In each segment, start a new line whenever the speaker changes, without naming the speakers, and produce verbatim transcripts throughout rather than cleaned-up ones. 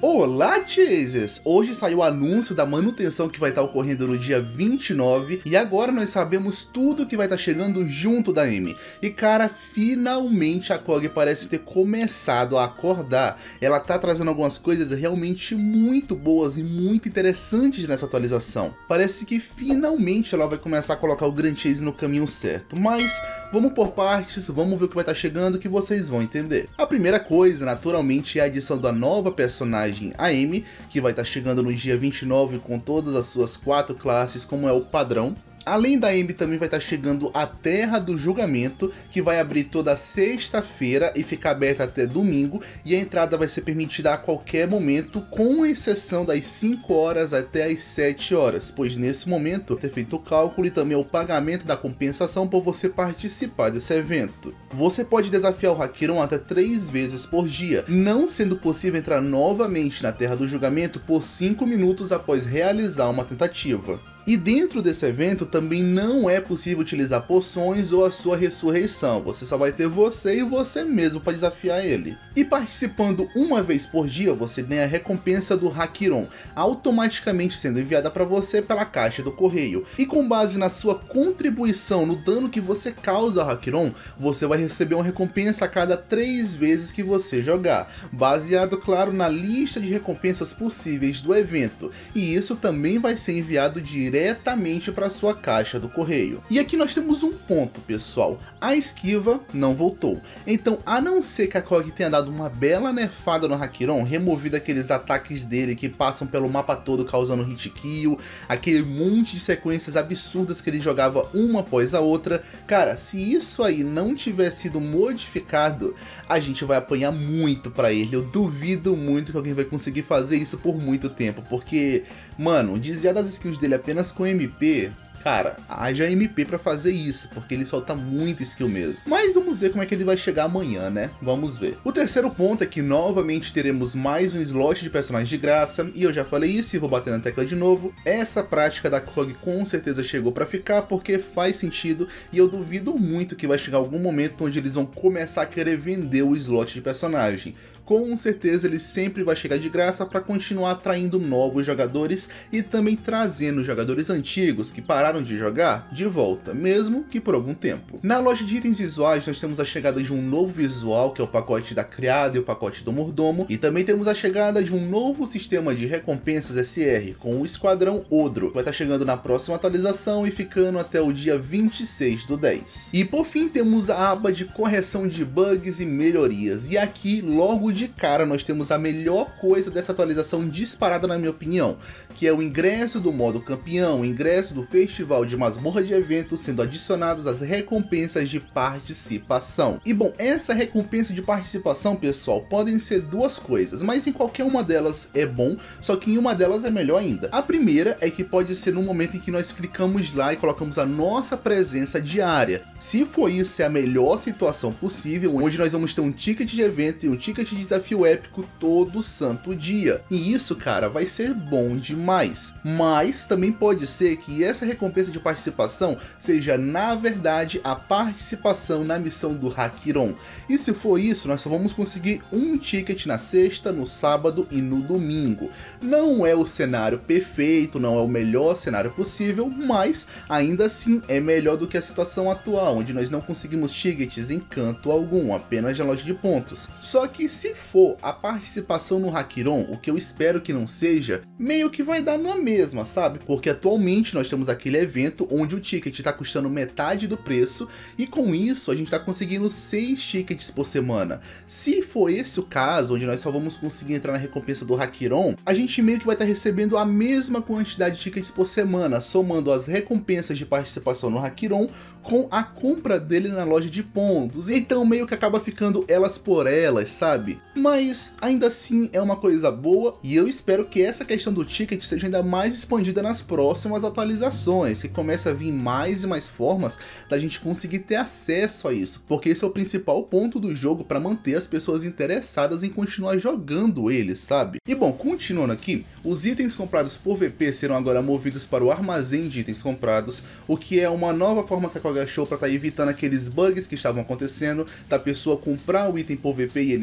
Olá, Chasers! Hoje saiu o anúncio da manutenção que vai estar ocorrendo no dia vinte e nove e agora nós sabemos tudo que vai estar chegando junto da Amy. E cara, finalmente a C O G parece ter começado a acordar. Ela tá trazendo algumas coisas realmente muito boas e muito interessantes nessa atualização. Parece que finalmente ela vai começar a colocar o Grand Chase no caminho certo, mas vamos por partes, vamos ver o que vai estar chegando que vocês vão entender. A primeira coisa, naturalmente, é a adição da nova personagem, a Amy, que vai estar chegando no dia vinte e nove com todas as suas quatro classes, como é o padrão. Além da Amy, também vai estar chegando a Terra do Julgamento, que vai abrir toda sexta-feira e ficar aberta até domingo, e a entrada vai ser permitida a qualquer momento, com exceção das cinco horas até as sete horas, pois nesse momento é feito o cálculo e também o pagamento da compensação por você participar desse evento. Você pode desafiar o Hakiron até três vezes por dia, não sendo possível entrar novamente na Terra do Julgamento por cinco minutos após realizar uma tentativa. E dentro desse evento também não é possível utilizar poções ou a sua ressurreição, você só vai ter você e você mesmo para desafiar ele. E participando uma vez por dia, você ganha a recompensa do Hakiron, automaticamente sendo enviada para você pela caixa do correio. E com base na sua contribuição no dano que você causa ao Hakiron, você vai receber uma recompensa a cada três vezes que você jogar, baseado, claro, na lista de recompensas possíveis do evento. E isso também vai ser enviado direto diretamente para sua caixa do correio. E aqui nós temos um ponto, pessoal: a esquiva não voltou. Então, a não ser que a C O G tenha dado uma bela nerfada no Hakiron, removido aqueles ataques dele que passam pelo mapa todo causando hit kill, aquele monte de sequências absurdas que ele jogava uma após a outra, cara, se isso aí não tiver sido modificado, a gente vai apanhar muito para ele. Eu duvido muito que alguém vai conseguir fazer isso por muito tempo, porque, mano, desviar das skills dele apenas com M P, cara, haja M P pra fazer isso, porque ele solta muita skill mesmo. Mas vamos ver como é que ele vai chegar amanhã, né? Vamos ver. O terceiro ponto é que novamente teremos mais um slot de personagens de graça, e eu já falei isso e vou bater na tecla de novo. Essa prática da C O G com certeza chegou pra ficar, porque faz sentido, e eu duvido muito que vai chegar algum momento onde eles vão começar a querer vender o slot de personagem. Com certeza ele sempre vai chegar de graça para continuar atraindo novos jogadores e também trazendo jogadores antigos que pararam de jogar de volta, mesmo que por algum tempo. Na loja de itens visuais nós temos a chegada de um novo visual, que é o pacote da criada e o pacote do mordomo, e também temos a chegada de um novo sistema de recompensas S R com o Esquadrão Odro. Vai estar chegando na próxima atualização e ficando até o dia vinte e seis do dez. E por fim temos a aba de correção de bugs e melhorias, e aqui logo de De cara nós temos a melhor coisa dessa atualização disparada na minha opinião, que é o ingresso do modo campeão, o ingresso do festival de masmorra de eventos, sendo adicionados as recompensas de participação. E bom, essa recompensa de participação, pessoal, podem ser duas coisas, mas em qualquer uma delas é bom, só que em uma delas é melhor ainda. A primeira é que pode ser no momento em que nós clicamos lá e colocamos a nossa presença diária. Se for isso, é a melhor situação possível, onde nós vamos ter um ticket de evento e um ticket de desafio épico todo santo dia. E isso, cara, vai ser bom demais. Mas também pode ser que essa recompensa de participação seja, na verdade, a participação na missão do Hakiron. E se for isso, nós só vamos conseguir um ticket na sexta, no sábado e no domingo. Não é o cenário perfeito, não é o melhor cenário possível, mas ainda assim é melhor do que a situação atual, onde nós não conseguimos tickets em canto algum, apenas na loja de pontos. Só que se for a participação no Hakiron, o que eu espero que não seja, meio que vai dar na mesma, sabe? Porque atualmente nós temos aquele evento onde o ticket está custando metade do preço, e com isso a gente está conseguindo seis tickets por semana. Se for esse o caso, onde nós só vamos conseguir entrar na recompensa do Hakiron, a gente meio que vai estar recebendo a mesma quantidade de tickets por semana, somando as recompensas de participação no Hakiron com a compra dele na loja de pontos. Então meio que acaba ficando elas por elas, sabe? Mas ainda assim é uma coisa boa, e eu espero que essa questão do ticket seja ainda mais expandida nas próximas atualizações, que comece a vir mais e mais formas da gente conseguir ter acesso a isso, porque esse é o principal ponto do jogo para manter as pessoas interessadas em continuar jogando ele, sabe? E bom, continuando aqui, os itens comprados por V P serão agora movidos para o armazém de itens comprados, o que é uma nova forma que a C O G achou para estar evitando aqueles bugs que estavam acontecendo, da pessoa comprar o item por V P e ele simplesmente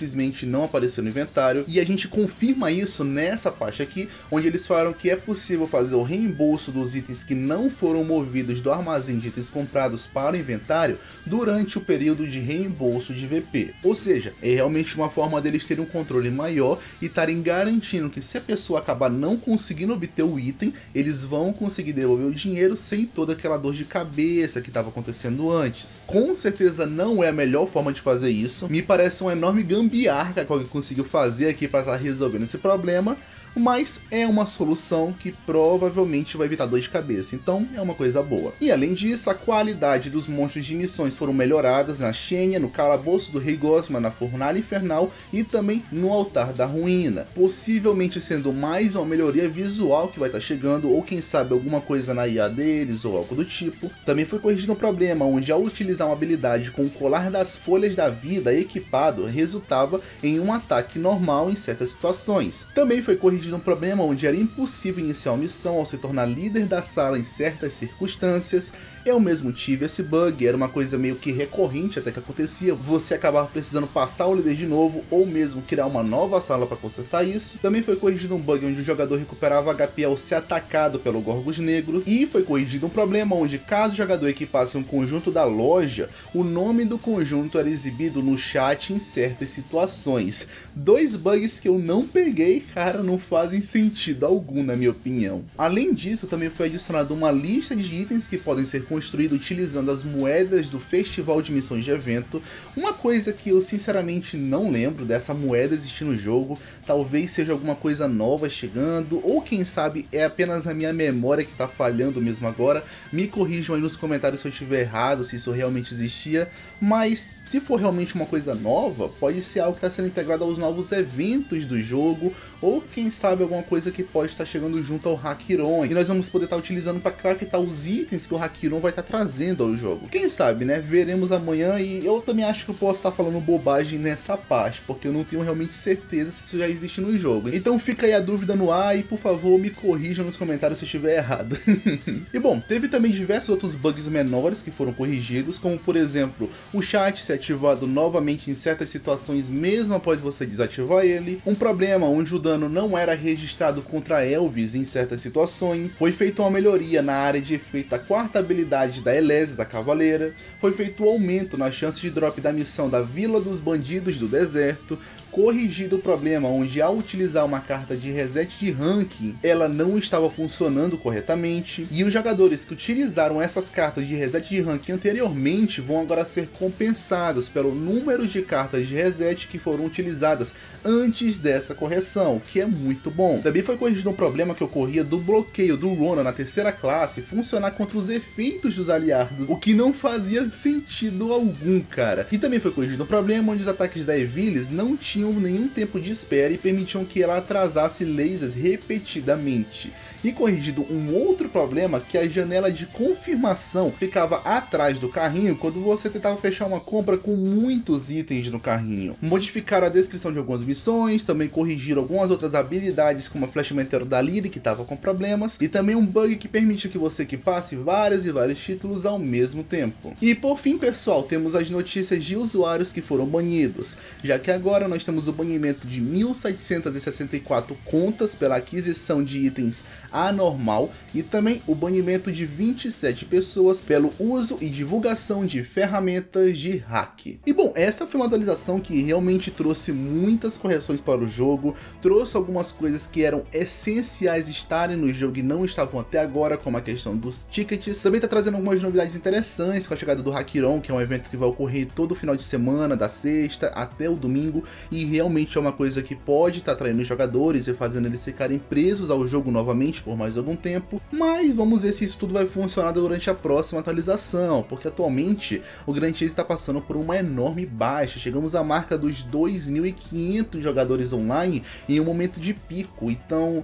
simplesmente não apareceu no inventário, e a gente confirma isso nessa parte aqui, onde eles falaram que é possível fazer o reembolso dos itens que não foram movidos do armazém de itens comprados para o inventário durante o período de reembolso de V P. Ou seja, é realmente uma forma deles terem um controle maior e estarem garantindo que se a pessoa acabar não conseguindo obter o item, eles vão conseguir devolver o dinheiro sem toda aquela dor de cabeça que estava acontecendo antes. Com certeza não é a melhor forma de fazer isso, me parece uma enorme gambiarra que alguém conseguiu fazer aqui para estar resolvendo esse problema, mas é uma solução que provavelmente vai evitar dor de cabeça, então é uma coisa boa. E além disso, a qualidade dos monstros de missões foram melhoradas na Xenia, no calabouço do Rei Gosma, na Fornalha Infernal e também no Altar da Ruína, possivelmente sendo mais uma melhoria visual que vai estar chegando, ou quem sabe alguma coisa na I A deles ou algo do tipo. Também foi corrigido um problema onde, ao utilizar uma habilidade com o Colar das Folhas da Vida equipado, resultava em um ataque normal em certas situações. Também foi corrigido um problema onde era impossível iniciar uma missão ao se tornar líder da sala em certas circunstâncias. Eu mesmo tive esse bug, era uma coisa meio que recorrente até que acontecia, você acabava precisando passar o líder de novo ou mesmo criar uma nova sala para consertar isso. Também foi corrigido um bug onde o jogador recuperava H P ao ser atacado pelo Gorgos Negro, e foi corrigido um problema onde, caso o jogador equipasse um conjunto da loja, o nome do conjunto era exibido no chat em certas situações. Dois bugs que eu não peguei, cara, não fazem sentido algum na minha opinião. Além disso, também foi adicionada uma lista de itens que podem ser construídos utilizando as moedas do Festival de Missões de Evento, uma coisa que eu sinceramente não lembro dessa moeda existir no jogo. Talvez seja alguma coisa nova chegando, ou quem sabe é apenas a minha memória que tá falhando mesmo agora. Me corrijam aí nos comentários se eu estiver errado, se isso realmente existia, mas se for realmente uma coisa nova, pode ser algo que está sendo integrado aos novos eventos do jogo, ou quem sabe alguma coisa que pode estar chegando junto ao Hakiron, e nós vamos poder estar utilizando para craftar os itens que o Hakiron vai estar trazendo ao jogo. Quem sabe, né? Veremos amanhã, e eu também acho que eu posso estar falando bobagem nessa parte, porque eu não tenho realmente certeza se isso já existe no jogo. Então fica aí a dúvida no ar e, por favor, me corrijam nos comentários se eu estiver errado. E bom, teve também diversos outros bugs menores que foram corrigidos, como por exemplo, o chat ser ativado novamente em certas situações mesmo após você desativar ele, um problema onde o dano não era registrado contra Elvis em certas situações, foi feita uma melhoria na área de efeito da quarta habilidade da Elesis, a Cavaleira, foi feito um aumento na chance de drop da missão da Vila dos Bandidos do Deserto, corrigido o problema onde, ao utilizar uma carta de reset de ranking, ela não estava funcionando corretamente, e os jogadores que utilizaram essas cartas de reset de ranking anteriormente vão agora ser compensados pelo número de cartas de reset que foram utilizadas antes dessa correção, que é muito bom. Também foi corrigido um problema que ocorria do bloqueio do Ronan na terceira classe funcionar contra os efeitos dos aliados, o que não fazia sentido algum, cara. E também foi corrigido um problema onde os ataques da Evilis não tinham nenhum tempo de espera e permitiam que ela atrasasse lasers repetidamente. E corrigido um outro problema, que a janela de confirmação ficava atrás do carrinho quando você tentava fechar uma compra com muitos itens no carrinho. Modificaram a descrição de algumas missões, também corrigiram algumas outras habilidades como a Flash Meteoro da Lyri, que estava com problemas, e também um bug que permite que você equipasse vários e vários títulos ao mesmo tempo. E por fim, pessoal, temos as notícias de usuários que foram banidos, já que agora nós temos o banimento de mil setecentas e sessenta e quatro contas pela aquisição de itens anormal, e também o banimento de vinte e sete pessoas pelo uso e divulgação de ferramentas de hack. E bom, essa foi uma atualização que realmente trouxe muitas correções para o jogo, trouxe algumas coisas que eram essenciais estarem no jogo e não estavam até agora, como a questão dos tickets. Também está trazendo algumas novidades interessantes com a chegada do Hakiron, que é um evento que vai ocorrer todo final de semana, da sexta até o domingo, e realmente é uma coisa que pode estar atraindo os jogadores e fazendo eles ficarem presos ao jogo novamente por mais algum tempo, mas vamos ver se isso tudo vai funcionar durante a próxima atualização, porque atualmente o Grand Chase está passando por uma enorme baixa. Chegamos à marca dos dois mil e quinhentos jogadores online em um momento de pico, então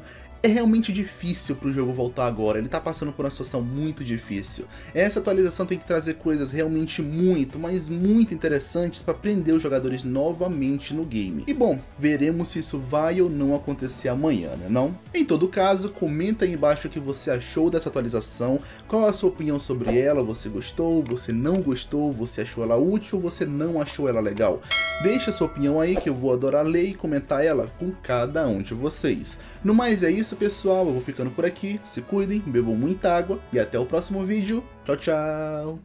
é realmente difícil pro jogo voltar agora, ele tá passando por uma situação muito difícil. Essa atualização tem que trazer coisas realmente muito, mas muito interessantes para prender os jogadores novamente no game. E bom, veremos se isso vai ou não acontecer amanhã, né não? Em todo caso, comenta aí embaixo o que você achou dessa atualização, qual a sua opinião sobre ela, você gostou, você não gostou, você achou ela útil, você não achou ela legal? Deixa sua opinião aí que eu vou adorar ler e comentar ela com cada um de vocês. No mais é isso pessoal, eu vou ficando por aqui, se cuidem, bebam muita água e até o próximo vídeo, tchau tchau!